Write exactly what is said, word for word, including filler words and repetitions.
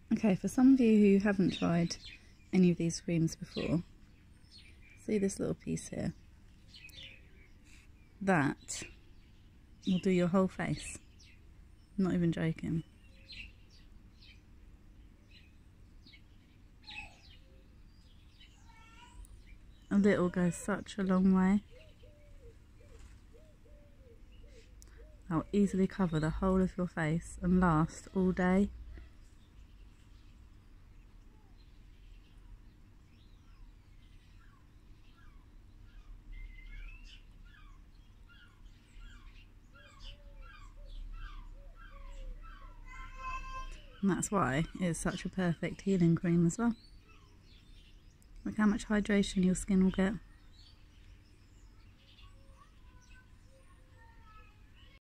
Okay, for some of you who haven't tried any of these creams before, see this little piece here? That will do your whole face. I'm not even joking. A little goes such a long way. I'll easily cover the whole of your face and last all day. And that's why it's such a perfect healing cream as well. Look how much hydration your skin will get.